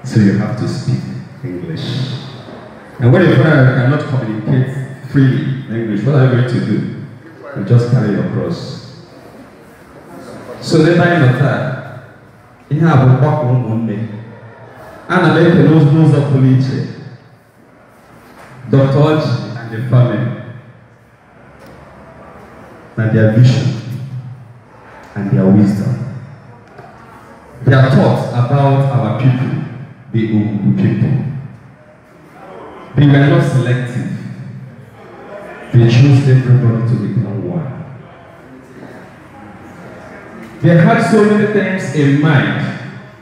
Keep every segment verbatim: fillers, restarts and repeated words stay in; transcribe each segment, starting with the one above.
So you have to speak English. And when you find out you cannot communicate freely in English, what are you going to do? You just carry your cross. So later in the time, you have a walk on one day. And I make the nose nose of police. Doctor Orji and the family. And their vision and their wisdom. Their thoughts about our people, the Enugu people. They were not selective. They chose everybody to become one. They had so many things in mind,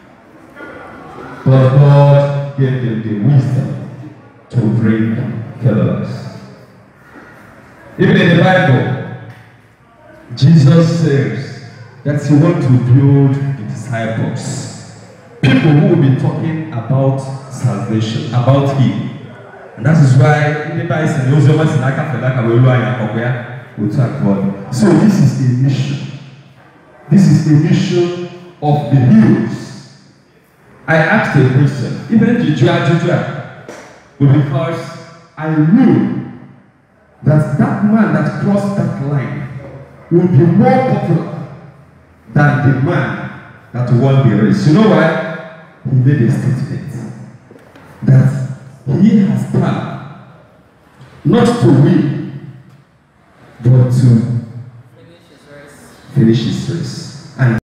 but God gave them the wisdom to bring fellows. Even in the Bible, Jesus says that he wants to build the disciples, people who will be talking about salvation, about him. And that is why in the Bible, we thank God. So this is a mission. This is the mission of the heroes. I asked a question, even Jujua Jujua, because I knew that that man that crossed that line would be more popular than the man that won the race. You know why? He made a statement that he has come not to win, but to finish his race. Finish his race. And